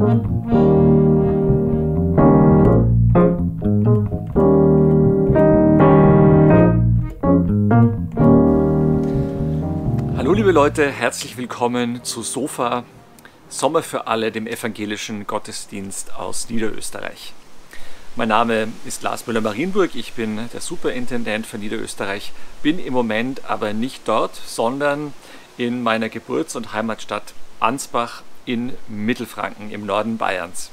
Hallo liebe Leute, herzlich willkommen zu SOFA, Sommer für alle, dem evangelischen Gottesdienst aus Niederösterreich. Mein Name ist Lars Müller-Marienburg, ich bin der Superintendent für Niederösterreich, bin im Moment aber nicht dort, sondern in meiner Geburts- und Heimatstadt Ansbach in Mittelfranken im Norden Bayerns.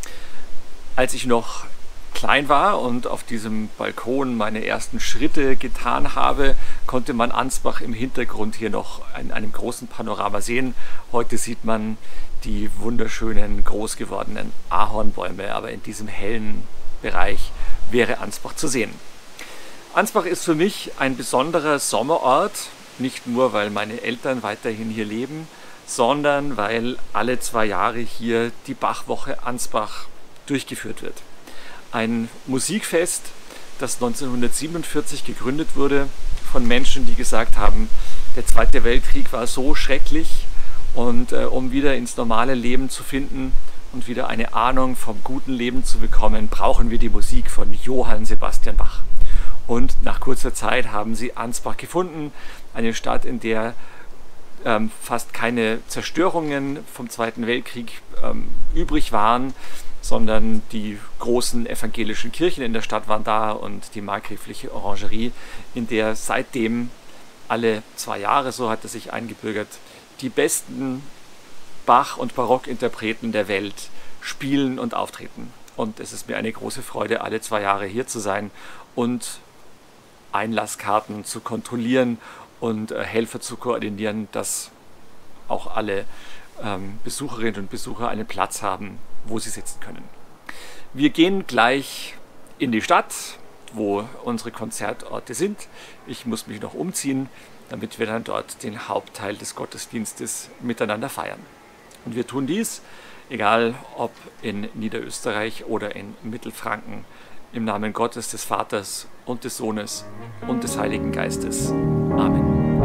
Als ich noch klein war und auf diesem Balkon meine ersten Schritte getan habe, konnte man Ansbach im Hintergrund hier noch in einem großen Panorama sehen. Heute sieht man die wunderschönen, groß gewordenen Ahornbäume, aber in diesem hellen Bereich wäre Ansbach zu sehen. Ansbach ist für mich ein besonderer Sommerort, nicht nur, weil meine Eltern weiterhin hier leben, sondern weil alle 2 Jahre hier die Bachwoche Ansbach durchgeführt wird. Ein Musikfest, das 1947 gegründet wurde von Menschen, die gesagt haben, der Zweite Weltkrieg war so schrecklich und um wieder ins normale Leben zu finden und wieder eine Ahnung vom guten Leben zu bekommen, brauchen wir die Musik von Johann Sebastian Bach. Und nach kurzer Zeit haben sie Ansbach gefunden, eine Stadt, in der fast keine Zerstörungen vom Zweiten Weltkrieg übrig waren, sondern die großen evangelischen Kirchen in der Stadt waren da und die markgräfliche Orangerie, in der seitdem alle 2 Jahre, so hat es sich eingebürgert, die besten Bach- und Barockinterpreten der Welt spielen und auftreten. Und es ist mir eine große Freude, alle 2 Jahre hier zu sein und Einlasskarten zu kontrollieren und Helfer zu koordinieren, dass auch alle Besucherinnen und Besucher einen Platz haben, wo sie sitzen können. Wir gehen gleich in die Stadt, wo unsere Konzertorte sind. Ich muss mich noch umziehen, damit wir dann dort den Hauptteil des Gottesdienstes miteinander feiern. Und wir tun dies, egal ob in Niederösterreich oder in Mittelfranken, im Namen Gottes, des Vaters und des Sohnes und des Heiligen Geistes. Amen.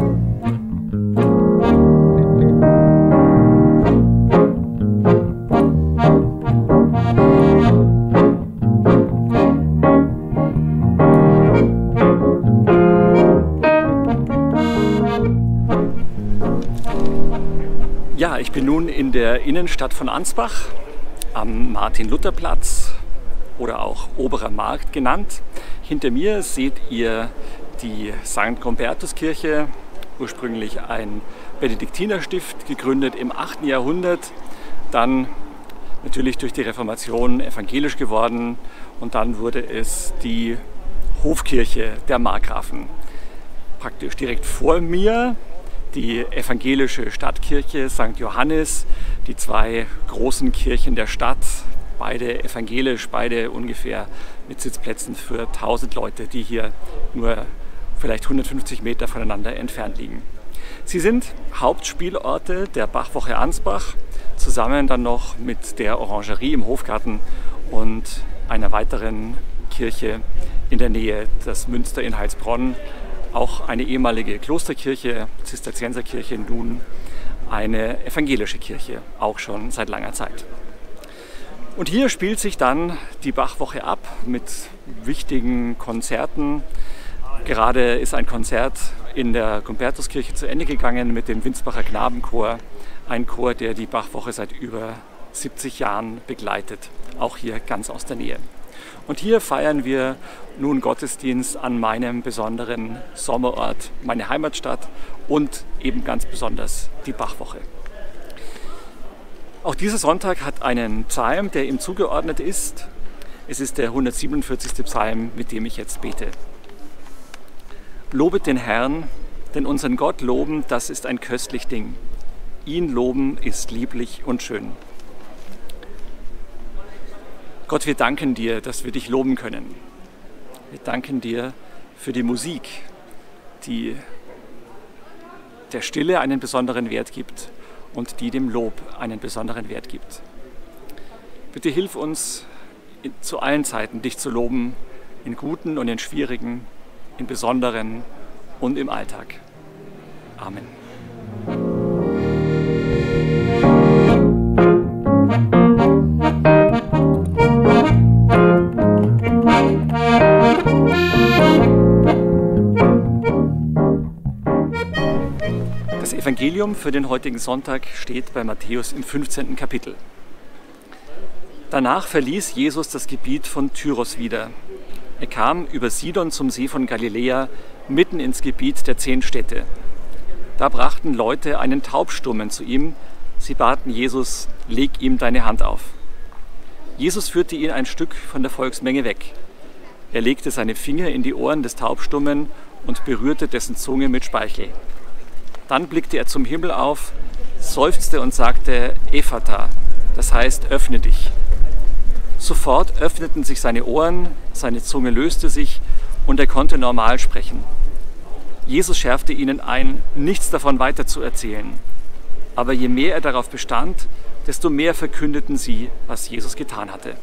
Ja, ich bin nun in der Innenstadt von Ansbach, am Martin-Luther-Platz oder auch Oberer Markt genannt. Hinter mir seht ihr die St. Gombertus-Kirche, ursprünglich ein Benediktinerstift, gegründet im 8. Jahrhundert, dann natürlich durch die Reformation evangelisch geworden und dann wurde es die Hofkirche der Markgrafen. Praktisch direkt vor mir die evangelische Stadtkirche St. Johannes, die 2 großen Kirchen der Stadt, beide evangelisch, beide ungefähr mit Sitzplätzen für 1000 Leute, die hier nur vielleicht 150 Meter voneinander entfernt liegen. Sie sind Hauptspielorte der Bachwoche Ansbach, zusammen dann noch mit der Orangerie im Hofgarten und einer weiteren Kirche in der Nähe, das Münster in Heilsbronn, auch eine ehemalige Klosterkirche, Zisterzienserkirche, nun eine evangelische Kirche, auch schon seit langer Zeit. Und hier spielt sich dann die Bachwoche ab mit wichtigen Konzerten. Gerade ist ein Konzert in der Gombertuskirche zu Ende gegangen mit dem Winsbacher Knabenchor, ein Chor, der die Bachwoche seit über 70 Jahren begleitet, auch hier ganz aus der Nähe. Und hier feiern wir nun Gottesdienst an meinem besonderen Sommerort, meine Heimatstadt und eben ganz besonders die Bachwoche. Auch dieser Sonntag hat einen Psalm, der ihm zugeordnet ist. Es ist der 147. Psalm, mit dem ich jetzt bete. Lobet den Herrn, denn unseren Gott loben, das ist ein köstlich Ding. Ihn loben ist lieblich und schön. Gott, wir danken dir, dass wir dich loben können. Wir danken dir für die Musik, die der Stille einen besonderen Wert gibt und die dem Lob einen besonderen Wert gibt. Bitte hilf uns zu allen Zeiten, dich zu loben, in guten und in schwierigen, in besonderen und im Alltag. Amen. Evangelium für den heutigen Sonntag steht bei Matthäus im 15. Kapitel. Danach verließ Jesus das Gebiet von Tyros wieder. Er kam über Sidon zum See von Galiläa, mitten ins Gebiet der 10 Städte. Da brachten Leute einen Taubstummen zu ihm. Sie baten Jesus, leg ihm deine Hand auf. Jesus führte ihn ein Stück von der Volksmenge weg. Er legte seine Finger in die Ohren des Taubstummen und berührte dessen Zunge mit Speichel. Dann blickte er zum Himmel auf, seufzte und sagte, Ephata, das heißt, öffne dich. Sofort öffneten sich seine Ohren, seine Zunge löste sich und er konnte normal sprechen. Jesus schärfte ihnen ein, nichts davon weiterzuerzählen. Aber je mehr er darauf bestand, desto mehr verkündeten sie, was Jesus getan hatte.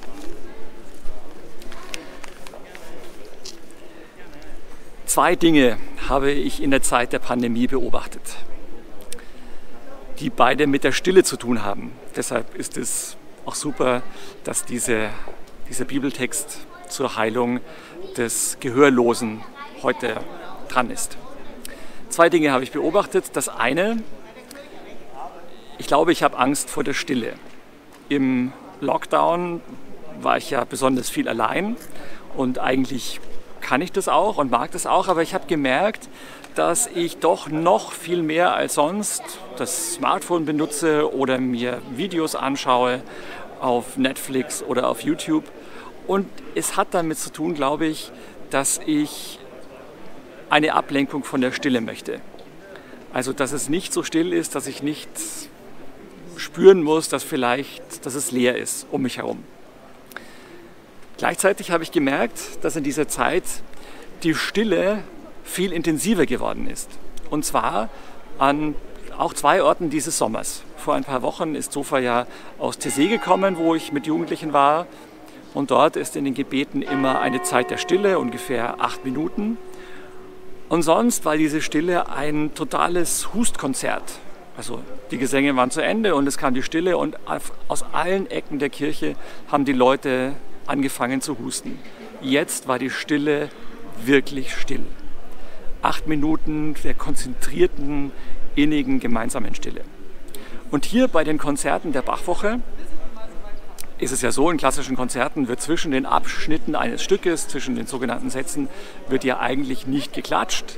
Zwei Dinge habe ich in der Zeit der Pandemie beobachtet, die beide mit der Stille zu tun haben. Deshalb ist es auch super, dass dieser Bibeltext zur Heilung des Gehörlosen heute dran ist. Zwei Dinge habe ich beobachtet. Das eine, ich glaube, ich habe Angst vor der Stille. Im Lockdown war ich ja besonders viel allein und eigentlich kann ich das auch und mag das auch, aber ich habe gemerkt, dass ich doch noch viel mehr als sonst das Smartphone benutze oder mir Videos anschaue auf Netflix oder auf YouTube. Und es hat damit zu tun, glaube ich, dass ich eine Ablenkung von der Stille möchte. Also, dass es nicht so still ist, dass ich nicht spüren muss, dass es leer ist um mich herum. Gleichzeitig habe ich gemerkt, dass in dieser Zeit die Stille viel intensiver geworden ist. Und zwar an auch 2 Orten dieses Sommers. Vor ein paar Wochen ist Sofa ja aus Tessé gekommen, wo ich mit Jugendlichen war. Und dort ist in den Gebeten immer eine Zeit der Stille, ungefähr 8 Minuten. Und sonst war diese Stille ein totales Hustkonzert. Also die Gesänge waren zu Ende und es kam die Stille und aus allen Ecken der Kirche haben die Leute angefangen zu husten. Jetzt war die Stille wirklich still. 8 Minuten der konzentrierten, innigen, gemeinsamen Stille. Und hier bei den Konzerten der Bachwoche ist es ja so, in klassischen Konzerten wird zwischen den Abschnitten eines Stückes, zwischen den sogenannten Sätzen, wird ja eigentlich nicht geklatscht.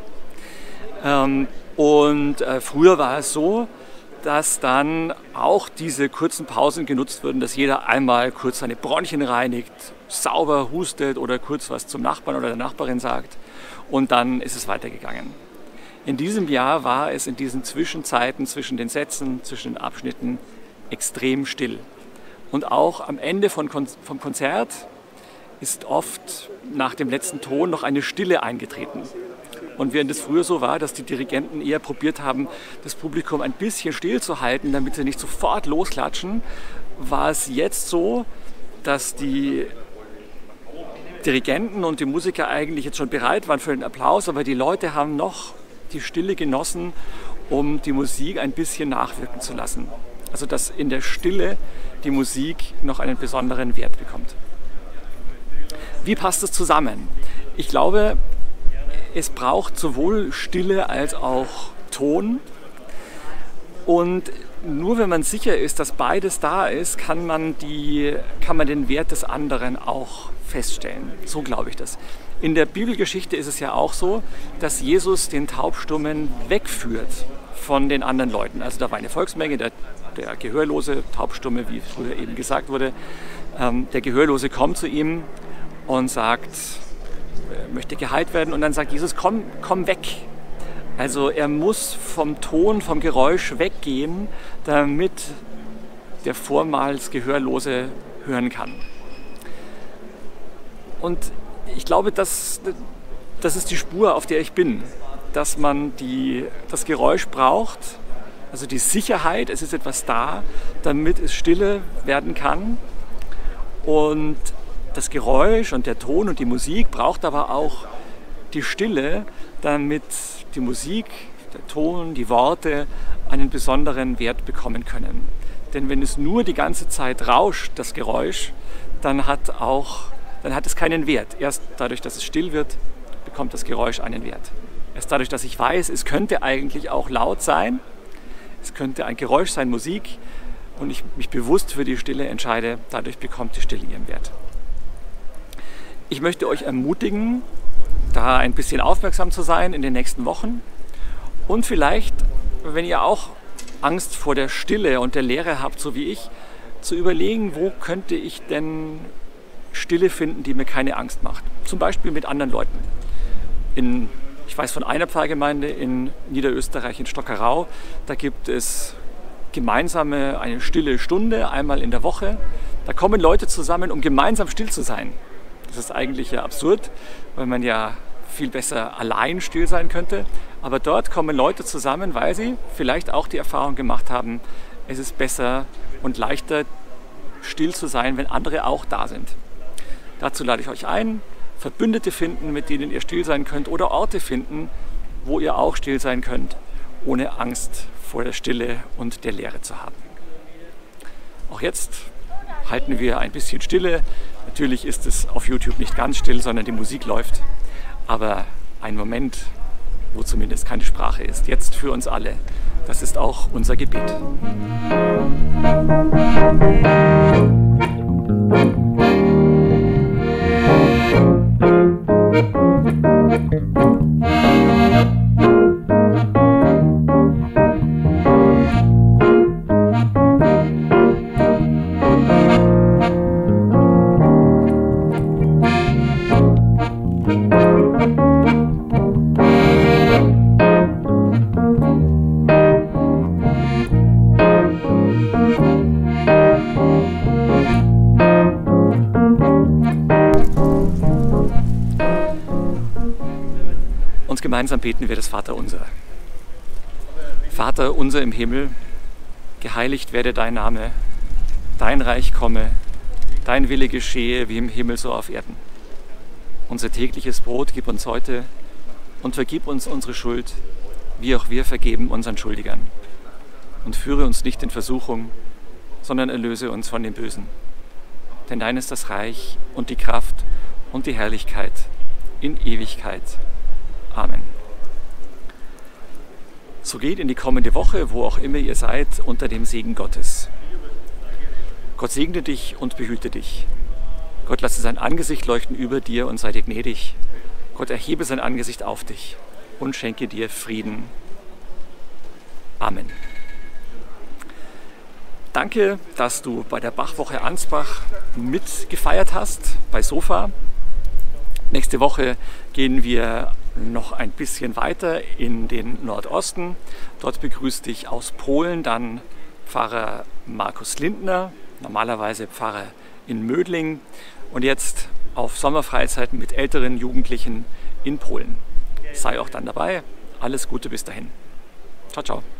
Früher war es so, dass dann auch diese kurzen Pausen genutzt wurden, dass jeder einmal kurz seine Bronchien reinigt, sauber hustet oder kurz was zum Nachbarn oder der Nachbarin sagt und dann ist es weitergegangen. In diesem Jahr war es in diesen Zwischenzeiten zwischen den Sätzen, zwischen den Abschnitten extrem still. Und auch am Ende vom Konzert ist oft nach dem letzten Ton noch eine Stille eingetreten. Und während es früher so war, dass die Dirigenten eher probiert haben, das Publikum ein bisschen stillzuhalten, damit sie nicht sofort losklatschen, war es jetzt so, dass die Dirigenten und die Musiker eigentlich jetzt schon bereit waren für den Applaus, aber die Leute haben noch die Stille genossen, um die Musik ein bisschen nachwirken zu lassen. Also dass in der Stille die Musik noch einen besonderen Wert bekommt. Wie passt das zusammen? Ich glaube, es braucht sowohl Stille als auch Ton. Und nur wenn man sicher ist, dass beides da ist, kann man den Wert des anderen auch feststellen. So glaube ich das. In der Bibelgeschichte ist es ja auch so, dass Jesus den Taubstummen wegführt von den anderen Leuten. Also da war eine Volksmenge, der gehörlose Taubstumme, wie früher eben gesagt wurde, der Gehörlose kommt zu ihm und sagt, er möchte geheilt werden und dann sagt Jesus, komm weg. Also er muss vom Ton, vom Geräusch weggehen, damit der vormals Gehörlose hören kann. Und ich glaube, das ist die Spur, auf der ich bin, dass man das Geräusch braucht, also die Sicherheit, es ist etwas da, damit es stille werden kann. Und das Geräusch und der Ton und die Musik braucht aber auch die Stille, damit die Musik, der Ton, die Worte einen besonderen Wert bekommen können. Denn wenn es nur die ganze Zeit rauscht, das Geräusch, dann hat es keinen Wert. Erst dadurch, dass es still wird, bekommt das Geräusch einen Wert. Erst dadurch, dass ich weiß, es könnte eigentlich auch laut sein, Es könnte ein Geräusch sein, Musik, und ich mich bewusst für die Stille entscheide, dadurch bekommt die Stille ihren Wert. Ich möchte euch ermutigen, da ein bisschen aufmerksam zu sein in den nächsten Wochen und vielleicht, wenn ihr auch Angst vor der Stille und der Leere habt, so wie ich, zu überlegen, wo könnte ich denn Stille finden, die mir keine Angst macht. Zum Beispiel mit anderen Leuten. Ich weiß von einer Pfarrgemeinde in Niederösterreich, in Stockerau, da gibt es gemeinsame eine stille Stunde, einmal in der Woche. Da kommen Leute zusammen, um gemeinsam still zu sein. Das ist eigentlich ja absurd, weil man ja viel besser allein still sein könnte. Aber dort kommen Leute zusammen, weil sie vielleicht auch die Erfahrung gemacht haben, es ist besser und leichter still zu sein, wenn andere auch da sind. Dazu lade ich euch ein, Verbündete finden, mit denen ihr still sein könnt, oder Orte finden, wo ihr auch still sein könnt, ohne Angst vor der Stille und der Leere zu haben. Auch jetzt halten wir ein bisschen Stille. Natürlich ist es auf YouTube nicht ganz still, sondern die Musik läuft. Aber ein Moment, wo zumindest keine Sprache ist, jetzt für uns alle, das ist auch unser Gebet. Gemeinsam beten wir das Vaterunser. Vater unser im Himmel, geheiligt werde dein Name, dein Reich komme, dein Wille geschehe wie im Himmel so auf Erden. Unser tägliches Brot gib uns heute und vergib uns unsere Schuld, wie auch wir vergeben unseren Schuldigern. Und führe uns nicht in Versuchung, sondern erlöse uns von dem Bösen. Denn dein ist das Reich und die Kraft und die Herrlichkeit in Ewigkeit. Amen. So geht in die kommende Woche, wo auch immer ihr seid, unter dem Segen Gottes. Gott segne dich und behüte dich. Gott lasse sein Angesicht leuchten über dir und sei dir gnädig. Gott erhebe sein Angesicht auf dich und schenke dir Frieden. Amen. Danke, dass du bei der Bachwoche Ansbach mitgefeiert hast, bei Sofa. Nächste Woche gehen wir noch ein bisschen weiter in den Nordosten. Dort begrüßt dich aus Polen dann Pfarrer Markus Lindner, normalerweise Pfarrer in Mödling, und jetzt auf Sommerfreizeiten mit älteren Jugendlichen in Polen. Sei auch dann dabei. Alles Gute bis dahin. Ciao, ciao.